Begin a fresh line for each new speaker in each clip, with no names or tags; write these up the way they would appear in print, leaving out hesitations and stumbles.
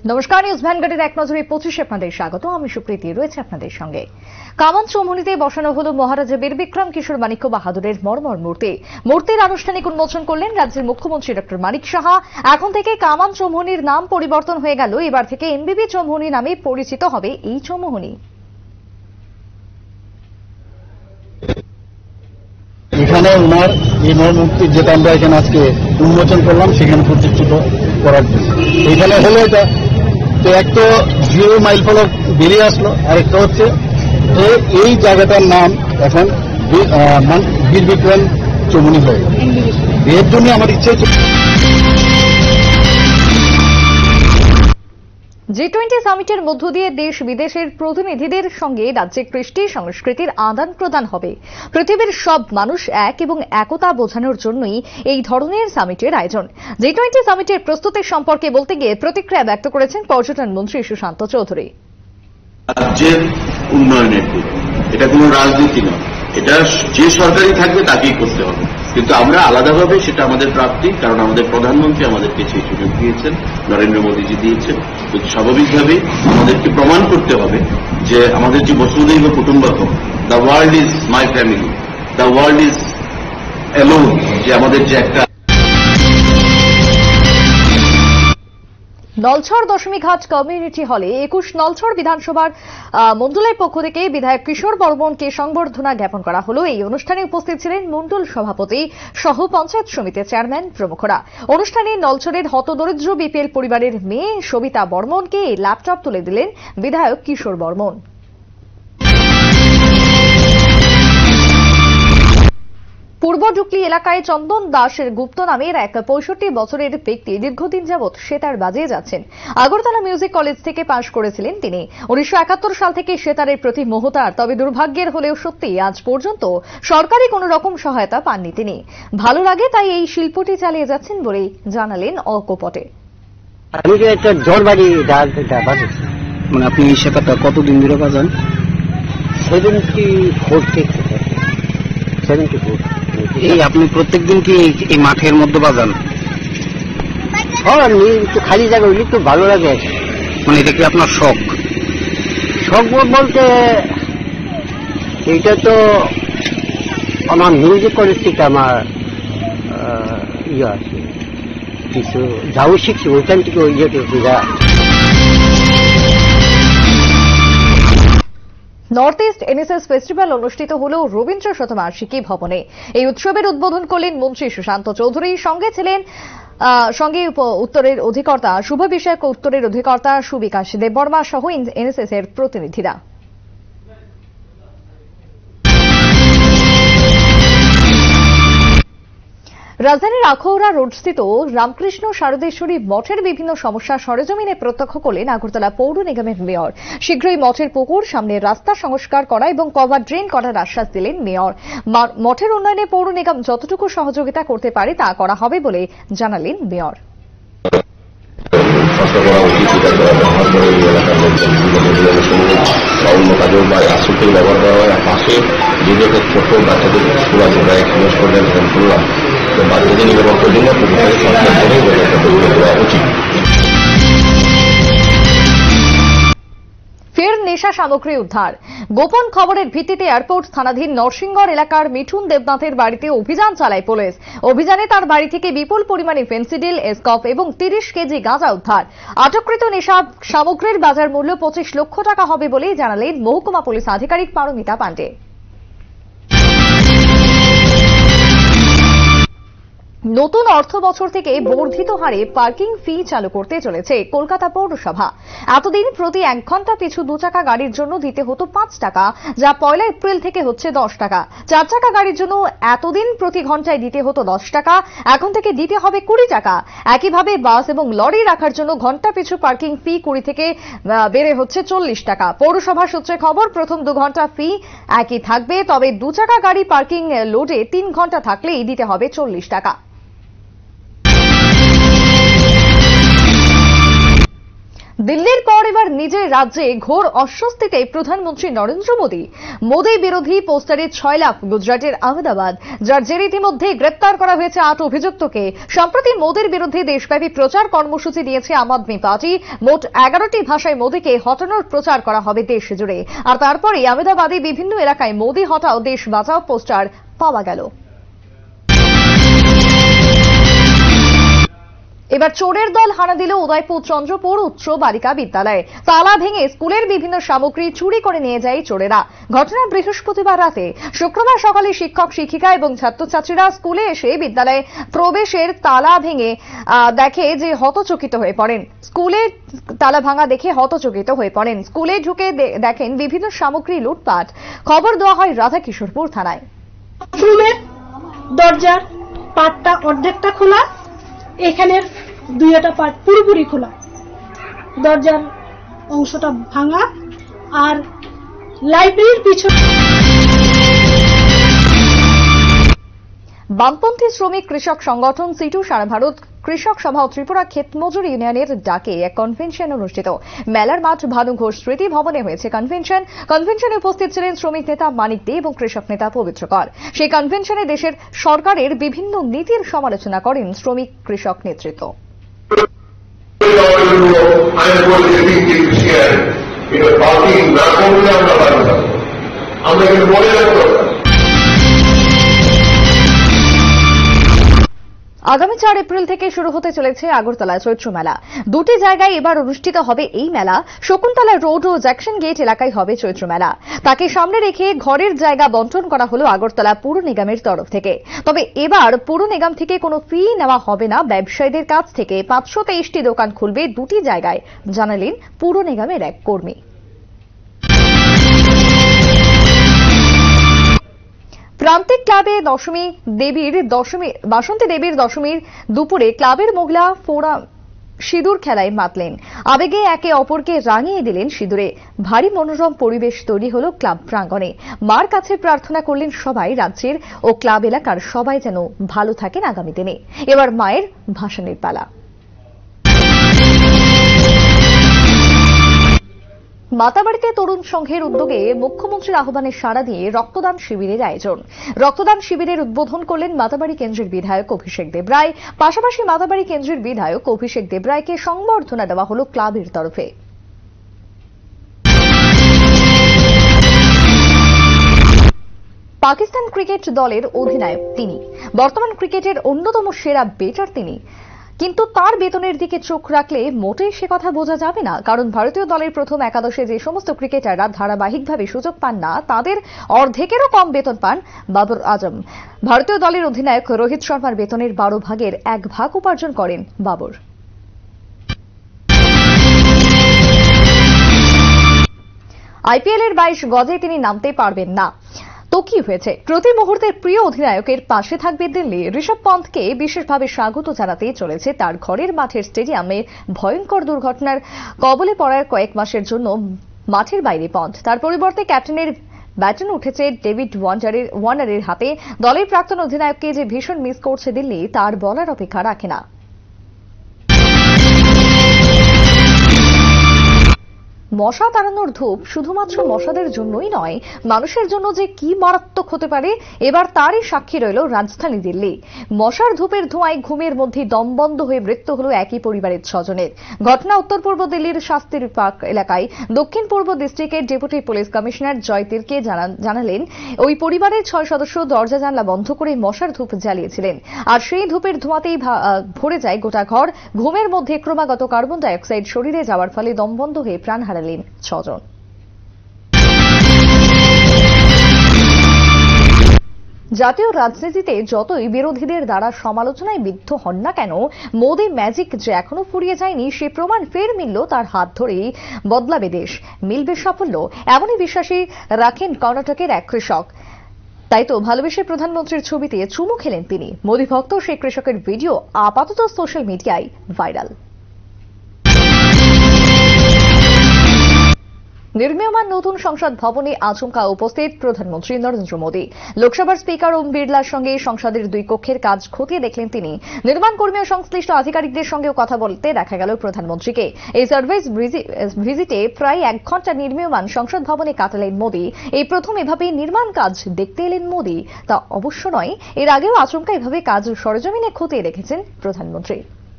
নমস্কার, নিউজ ভ্যানগার্ডের এক নজরে 25 আপনাদের স্বাগত। আমি সুপ্রীতি রয়েছে আপনাদের সঙ্গে। কামান চৌমুহনীতে বসানো হল মহারাজা বীর বিক্রম কিশোর মাণিক্য বাহাদুরের মর্মর মূর্তি। মূর্তির আনুষ্ঠানিক উন্মোচন করলেন রাজ্যের মুখ্যমন্ত্রী ডক্টর মানিক সাহা। এখন থেকে কামান চৌমুহনীর নাম পরিবর্তন হয়ে গেল। এবার থেকে এমবিবি চৌমুহনী নামে পরিচিত হবে এই চৌমুহনী।
এখানে ওনার এই মূর্তি যেটা আমরা এখানে আজকে উন্মোচন করলাম সেখানে প্রতিষ্ঠিত করার জন্য এখানে হলো এটা। তো এক তো 0 মাইল ফলক বেরিয়ে আসলো, আরেকটা হচ্ছে যে এই জায়গাটার নাম এখন বীর বিক্রম চৌমুহনী হয়ে গেল। এর জন্য আমার ইচ্ছে
G20 সামিটের মধ্য দিয়ে দেশ বিদেশের প্রতিনিধিদের সঙ্গে রাজ্যে কৃষ্টি সংস্কৃতির আদান প্রদান হবে। পৃথিবীর সব মানুষ এক এবং একতা বোঝানোর জন্যই এই ধরনের সামিটের আয়োজন। G20 সামিটের প্রস্তুতির সম্পর্কে বলতে গিয়ে প্রতিক্রিয়া ব্যক্ত করেছেন পর্যটন মন্ত্রী সুশান্ত চৌধুরী।
রাজ্যের উন্নয়নের দিক, এটা কোনো রাজনীতি নয়, এটা যে সরকারই থাকবে তাকেই করতে হবে। কিন্তু আমরা আলাদাভাবে সেটা আমাদের প্রাপ্তি, কারণ আমাদের প্রধানমন্ত্রী আমাদেরকে সেই সুযোগ দিয়েছেন, নরেন্দ্র মোদীজি দিয়েছেন। তো স্বাভাবিকভাবেই আমাদেরকে প্রমাণ করতে হবে যে আমাদের যে বসুধৈব কুটুম্বকম, the world is my family, the world is alone, যে আমাদের যে একটা
নলছড় দশমীঘাট কমিউনিটি হলে 21 নলছড় বিধানসভার মন্ডলের পক্ষ থেকে বিধায়ক কিশোর বর্মনকে সংবর্ধনা জ্ঞাপন করা হল। এই অনুষ্ঠানে উপস্থিত ছিলেন মন্ডল সভাপতি সহ পঞ্চায়েত সমিতির চেয়ারম্যান প্রমুখরা। অনুষ্ঠানে নলছড়ের হতদরিদ্র বিপিএল পরিবারের মেয়ে সবিতা বর্মনকে ল্যাপটপ তুলে দিলেন বিধায়ক কিশোর বর্মন। পূর্ব ডুকলি এলাকায় চন্দন দাসের গুপ্ত নামের এক 65 বছরের ব্যক্তি দীর্ঘদিন যাবৎ সেতার বাজিয়ে যাচ্ছেন। আগরতলা মিউজিক কলেজ থেকে পাশ করেছিলেন তিনি। 1971 সাল থেকে সেতারের প্রতি মোহ তার। তবে দুর্ভাগ্যের হলেও সত্যি আজ পর্যন্ত সরকারি কোনো রকম সহায়তা পাননি তিনি। ভালো লাগে তাই এই শিল্পটি চালিয়ে যাচ্ছেন বলেই জানালেন অকপটে।
আমি যে একটা ঝড় বাড়ি মানে আপনি এই সেতারটা কতদিন ধরে বাজান? 74 থেকে 74। এই আপনি প্রত্যেকদিন কি এই মাঠের মধ্যে বাজান? হ্যাঁ, একটু খালি জায়গা হইলে একটু ভালো লাগে। মানে এটা কি আপনার শখ? শখ বলতে এইটা তো আমার মিউজিক কলেজ থেকে আমার ইয়ে আছে, কিছু যাও শিখছি ওইখান থেকে ওই ইয়েটা।
নর্থ ইস্ট এনএসএস ফেস্টিভ্যাল অনুষ্ঠিত হল রবীন্দ্র শতবার্ষিকী ভবনে। এই উৎসবের উদ্বোধন করলেন মন্ত্রী সুশান্ত চৌধুরী। সঙ্গে ছিলেন উত্তরের অধিকর্তা শুভ বিষয়ক উত্তরের অধিকর্তা সুবিকাশ দেববর্মা সহ এনএসএস এর প্রতিনিধিরা। রাজধানীর আখাউড়া রোডস্থিত রামকৃষ্ণ শারদেশ্বরী মঠের বিভিন্ন সমস্যা সরেজমিনে প্রত্যক্ষ করলেন আগরতলা পৌর নিগমের মেয়র। শীঘ্রই মঠের পুকুর, সামনে রাস্তা সংস্কার করা এবং কভার ড্রেন করার আশ্বাস দিলেন মেয়র। মঠের উন্নয়নে পৌর নিগম যতটুকু সহযোগিতা করতে পারে তা করা হবে বলে জানালেন মেয়র। ফের নেশা সামগ্রী উদ্ধার। গোপন খবরের ভিত্তিতে এয়ারপোর্ট থানাধীন নরসিংগড় এলাকার মিঠুন দেবনাথের বাড়িতে অভিযান চালায় পুলিশ। অভিযানে তার বাড়ি থেকে বিপুল পরিমাণে ফেন্সিডিল, এসকপ এবং 30 কেজি গাঁজা উদ্ধার। আটককৃত নেশা সামগ্রীর বাজার মূল্য 25 লক্ষ টাকা হবে বলে জানালেন মহকুমা পুলিশ আধিকারিক পারমিতা পাণ্ডে। নতুন অর্থ বছর থেকে বর্ধিত হারে পার্কিং ফি চালু করতে চলেছে কলকাতা পৌরসভা। এতদিন প্রতি 1 ঘন্টা পিছু 2 চাকা গাড়ির জন্য দিতে হতো 5 টাকা, যা 1 এপ্রিল থেকে হচ্ছে 10 টাকা। 4 চাকা গাড়ির জন্য এতদিন প্রতি ঘন্টায় দিতে হতো 10 টাকা, এখন থেকে দিতে হবে 20 টাকা। একইভাবে বাস এবং লরি রাখার জন্য ঘন্টা পিছু পার্কিং ফি 20 থেকে বেড়ে হচ্ছে 40 টাকা। পৌরসভা সূত্রে খবর, প্রথম 2 ঘন্টা ফি একই থাকবে, তবে 2 চাকা গাড়ি পার্কিং লোডে 3 ঘন্টা থাকলেই দিতে হবে 40 টাকা। দিল্লির পর এবার নিজের নিজের রাজ্যে ঘোর অস্বস্তিতে প্রধানমন্ত্রী নরেন্দ্র মোদী। মোদী বিরোধী পোস্টারে 6 লাখ গুজরাটের আহমেদাবাদ, যার জেরে ইতিমধ্যে গ্রেপ্তার করা হয়েছে 8 অভিযুক্তকে। সম্প্রতি মোদীর বিরুদ্ধে দেশব্যাপী প্রচার কর্মসূচি দিয়েছে আম আদমি পার্টি। মোট 11টি ভাষায় মোদীকে হটানোর প্রচার করা হবে দেশ জুড়ে। আর তারপরেই আহমেদাবাদে বিভিন্ন এলাকায় মোদী হটাও দেশ বাঁচাও পোস্টার পাওয়া গেল। এবার চোরের দল হানা দিল উদয়পুর চন্দ্রপুর উচ্চ বালিকা বিদ্যালয়ে। তালা ভেঙে স্কুলের বিভিন্ন সামগ্রী চুরি করে নিয়ে যায় চোরেরা। ঘটনা বৃহস্পতিবার রাতে। শুক্রবার সকালে শিক্ষক শিক্ষিকা এবং ছাত্রছাত্রীরা স্কুলে এসে বিদ্যালয়ে প্রবেশের তালা ভেঙে দেখে যে হতচকিত হয়ে পড়েন। স্কুলে তালা ভাঙা দেখে হতচকিত হয়ে পড়েন। স্কুলে ঢুকে দেখেন বিভিন্ন সামগ্রী লুটপাট। খবর দেওয়া হয় রাধাকিশোরপুর থানায়।
রুমের দরজার পাটটা অর্ধেকটা খোলা, এখানের 2টা পার্ট পুরোপুরি খোলা, দরজার অংশটা ভাঙা। আর লাইব্রেরির পিছনে
বামপন্থী শ্রমিক কৃষক সংগঠন সিটু সারা ভারত কৃষক সভা ও ত্রিপুরা ক্ষেত মজুর ইউনিয়নের ডাকে এক কনভেনশন অনুষ্ঠিত। মেলার মাঠ ভানু ঘোষ স্মৃতি ভবনে হয়েছে কনভেনশনে উপস্থিত ছিলেন শ্রমিক নেতা মানিক দে এবং কৃষক নেতা পবিত্র কর। সেই কনভেনশনে দেশের সরকারের বিভিন্ন নীতির সমালোচনা করেন শ্রমিক কৃষক নেতৃত্ব। আগামী 4 এপ্রিল থেকে শুরু হতে চলেছে আগরতলা চৈত্র মেলা। 2টি জায়গায় এবার অনুষ্ঠিত হবে এই মেলা। শকুন্তলা রোড ও জ্যাকসন গেট এলাকায় হবে চৈত্র মেলা। তাকে সামনে রেখে ঘরের জায়গা বন্টন করা হলো আগরতলা পুর নিগমের তরফ থেকে। তবে এবার পুর নিগম থেকে কোনো ফি নেওয়া হবে না ব্যবসায়ীদের কাছ থেকে। 523টি দোকান খুলবে 2টি জায়গায়, জানালেন পুর নিগমের এক কর্মী। প্রান্তিক ক্লাবে বাসন্তী দেবীর দশমীর দুপুরে ক্লাবের মহিলা ফোরাম সিঁদুর খেলায় মাতলেন। আবেগে একে অপরকে রাঙিয়ে দিলেন সিঁদুরে। ভারী মনোরম পরিবেশ তৈরি হলো ক্লাব প্রাঙ্গণে। মার কাছে প্রার্থনা করলেন সবাই, রাজ্যের ও ক্লাব এলাকার সবাই যেন ভালো থাকেন আগামী দিনে। এবার মায়ের ভাসানের পালা। মাতাবাড়িতে তরুণ সংঘের উদ্যোগে মুখ্যমন্ত্রীর আহ্বানে সাড়া দিয়ে রক্তদান শিবিরের আয়োজন। রক্তদান শিবিরের উদ্বোধন করলেন মাতাবাড়ি কেন্দ্রের বিধায়ক অভিষেক দেবরায়। পাশাপাশি মাতাবাড়ি কেন্দ্রের বিধায়ক অভিষেক দেবরায়কে সংবর্ধনা দেওয়া হল ক্লাবের তরফে। পাকিস্তান ক্রিকেট দলের অধিনায়ক তিনি। বর্তমান ক্রিকেটের অন্যতম সেরা ব্যাটার তিনি। কিন্তু তার বেতনের দিকে চোখ রাখলে মোটেই সে কথা বোঝা যাবে না। কারণ ভারতীয় দলের প্রথম একাদশে যে সমস্ত ক্রিকেটাররা ধারাবাহিকভাবে সুযোগ পান না, তাদের অর্ধেকেরও কম বেতন পান বাবর আজম। ভারতীয় দলের অধিনায়ক রোহিত শর্মার বেতনের 12 ভাগের 1 ভাগ উপার্জন করেন বাবর। আইপিএল এর 22 গজে তিনি নামতে পারবেন না তো কি হয়েছে? প্রতি মুহূর্তের প্রিয় অধিনায়কের পাশে থাকবে দিল্লি। ঋষভ পন্থকে বিশেষভাবে স্বাগত জানাতে চলেছে তার ঘরের মাঠের স্টেডিয়ামে। ভয়ঙ্কর দুর্ঘটনার কবলে পড়ার কয়েক মাসের জন্য মাঠের বাইরে পন্থ। তার পরিবর্তে ক্যাপ্টেনের ব্যাটন উঠেছে ডেভিড ওয়ার্নারের হাতে। দলের প্রাক্তন অধিনায়ককে যে ভীষণ মিস করছে দিল্লি, তার বলার অপেক্ষা রাখে না। মশা তাড়ানোর ধূপ শুধুমাত্র মশাদের জন্যই নয়, মানুষের জন্য যে কি মারাত্মক হতে পারে এবার তারই সাক্ষী রইল রাজধানী দিল্লি। মশার ধূপের ধোঁয়ায় ঘুমের মধ্যে দম বন্ধ হয়ে মৃত্যু হল একই পরিবারের 6 জনের। ঘটনা উত্তর পূর্ব দিল্লির শাস্তির পার্ক এলাকায়। দক্ষিণ পূর্ব ডিস্ট্রিক্টের ডেপুটি পুলিশ কমিশনার জয়তীরকে জানালেন ওই পরিবারের 6 সদস্য দরজা জানলা বন্ধ করে মশার ধূপ জ্বালিয়েছিলেন। আর সেই ধূপের ধোঁয়াতেই ভরে যায় গোটা ঘর। ঘুমের মধ্যে ক্রমাগত কার্বন ডাই অক্সাইড শরীরে যাওয়ার ফলে দম বন্ধ হয়ে প্রাণ হারালেন 6 জন। জাতীয় রাজনীতিতে যতই বিরোধীদের দ্বারা সমালোচনায় বিদ্ধ হন না কেন, মোদি ম্যাজিক যে এখনো ফুরিয়ে যায়নি সে প্রমাণ ফের মিলল তার হাত ধরেই। বদলাবে দেশ, মিলবে সাফল্য, এমনই বিশ্বাসী রাখেন কর্ণাটকের এক কৃষক। তাই তো ভালোবেসে প্রধানমন্ত্রীর ছবিতে চুমু খেলেন তিনি। মোদি ভক্ত সেই কৃষকের ভিডিও আপাতত সোশ্যাল মিডিয়ায় ভাইরাল। নির্মীয়মান নতুন সংসদ ভবনে আচমকা উপস্থিত প্রধানমন্ত্রী নরেন্দ্র মোদী। লোকসভার স্পিকার ওম বিড়লার সঙ্গে সংসদের দুই কক্ষের কাজ খতিয়ে দেখলেন তিনি। নির্মাণ কর্মী ও সংশ্লিষ্ট আধিকারিকদের সঙ্গেও কথা বলতে দেখা গেল প্রধানমন্ত্রীকে। এই সার্ভিস ভিজিটে প্রায় 1 ঘণ্টা নির্মীয়মান সংসদ ভবনে কাটালেন মোদী। এই প্রথম এভাবে নির্মাণ কাজ দেখতে এলেন মোদী। তা অবশ্য নয়, এর আগেও আচমকা এভাবে কাজ সরেজমিনে খতিয়ে দেখেছেন প্রধানমন্ত্রী।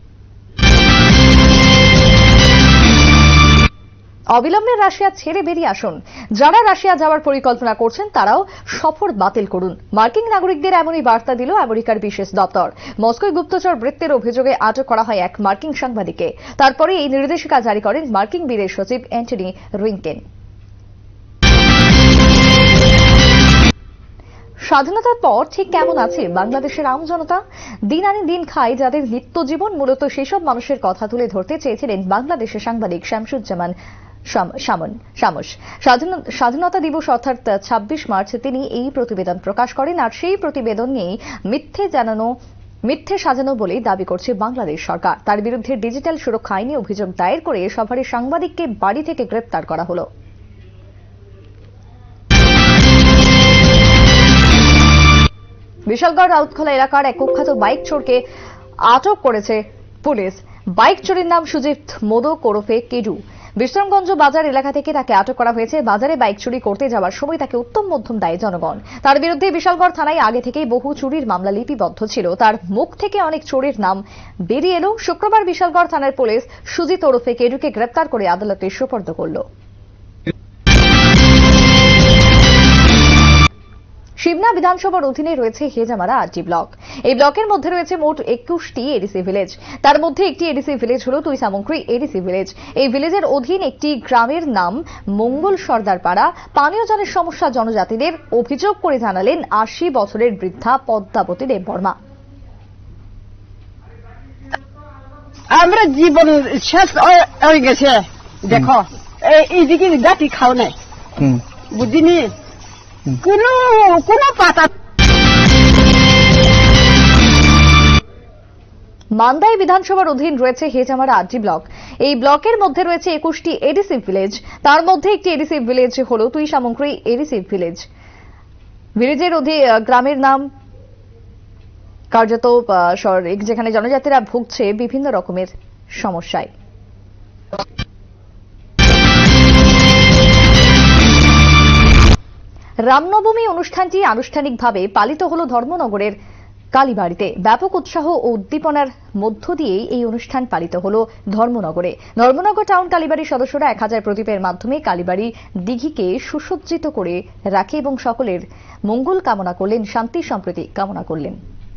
অবিলম্বে রাশিয়া ছেড়ে বেরিয়ে আসুন। যারা রাশিয়া যাওয়ার পরিকল্পনা করছেন তারাও সফর বাতিল করুন। মার্কিন নাগরিকদের এমনই বার্তা দিল আমেরিকার বিশেষ দপ্তর। মস্কোয় গুপ্তচর বৃত্তির অভিযোগে আটক করা হয় এক মার্কিন সাংবাদিককে। তারপরে এই নির্দেশিকা জারি করেন মার্কিন বিদেশ সচিব অ্যান্টনি ব্লিংকেন। স্বাধীনতার পর ঠিক কেমন আছে বাংলাদেশের আম জনতা? দিন আনে দিন খায় যাদের নিত্য জীবন, মূলত সেসব মানুষের কথা তুলে ধরতে চেয়েছিলেন বাংলাদেশের সাংবাদিক শামসুজ্জামান শামস। স্বাধীনতা দিবস অর্থাৎ 26 মার্চ তিনি এই প্রতিবেদন প্রকাশ করেন। আর সেই প্রতিবেদন নিয়ে মিথ্যে সাজানো বলে দাবি করছে বাংলাদেশ সরকার। তার বিরুদ্ধে ডিজিটাল সুরক্ষা আইনে অভিযোগ দায়ের করে সভারে সাংবাদিককে বাড়ি থেকে গ্রেপ্তার করা হল। বিশালগড় রাউতখোলা এলাকার এক কুখ্যাত বাইক চোরকে আটক করেছে পুলিশ। বাইক চোরের নাম সুজিত মোদক ওরফে কেডু। বিশ্রামগঞ্জ বাজার এলাকা থেকে তাকে আটক করা হয়েছে। বাজারে বাইক চুরি করতে যাওয়ার সময় তাকে উত্তম মধ্যম দেয় জনগণ। তার বিরুদ্ধে বিশালগড় থানায় আগে থেকেই বহু চুরির মামলা লিপিবদ্ধ ছিল। তার মুখ থেকে অনেক চোরের নাম বেরিয়ে এলো। শুক্রবার বিশালগড় থানার পুলিশ সুজিত ওরফে কেডুকে গ্রেপ্তার করে আদালতে সোপর্দ করল। শিবনা বিধানসভার অধীনে রয়েছে হেজামারা 8টি ব্লক। এই ব্লকের মধ্যে রয়েছে মোট 21টি এডিসি ভিলেজ। তার মধ্যে একটি এডিসি ভিলেজ হল তুইসামুংক্রি এডিসি ভিলেজ। এই ভিলেজের অধীন একটি গ্রামের নাম মঙ্গল সর্দার পাড়া। পানীয় জলের সমস্যা জনজাতিদের, অভিযোগ করে জানালেন 80 বছরের বৃদ্ধা পদ্মাবতী দেববর্মা।
আমরা জীবন শেষ হয়ে গেছে। দেখো এইদিকে গাটি খাও না, বুঝিনি কোনো পাতা।
মান্দাই বিধানসভার অধীন রয়েছে হেজামারা 8টি ব্লক। এই ব্লকের মধ্যে রয়েছে 21টি এডিসি ভিলেজ। তার মধ্যে একটি এডিসি ভিলেজ হল তুইসামুংক্রি এডিসি ভিলেজ। ভিলেজের গ্রামের নাম কার্যত যেখানে জনজাতিরা ভুগছে বিভিন্ন রকমের সমস্যায়। রামনবমী অনুষ্ঠানটি আনুষ্ঠানিকভাবে পালিত হল ধর্মনগরের কালীবাড়িতে। ব্যাপক উৎসাহ ও উদ্দীপনার মধ্য দিয়েই এই অনুষ্ঠান পালিত হল ধর্মনগরে। ধর্মনগর টাউন কালীবাড়ির সদস্যরা 1000 প্রদীপের মাধ্যমে কালীবাড়ি দিঘিকে সুসজ্জিত করে রাখে এবং সকলের মঙ্গল কামনা করলেন, শান্তি সম্প্রীতি কামনা করলেন।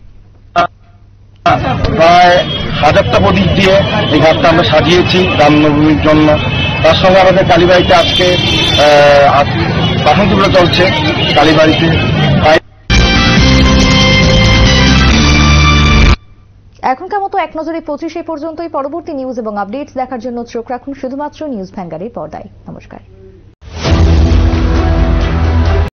প্রায় 1000টা প্রদীপ দিয়ে এই ঘাটটা আমরা সাজিয়েছি রামনবমীর জন্য। তার সঙ্গে আমাদের কালীবাড়িতে আজকে বাসন্তী পুজো চলছে কালীবাড়িতে।
এখনকার মতো এক নজরে 25 পর্যন্তই। পরবর্তী নিউজ এবং আপডেটস দেখার জন্য চোখ রাখুন শুধুমাত্র নিউজ ভ্যানগার্ডের পর্দায়। নমস্কার।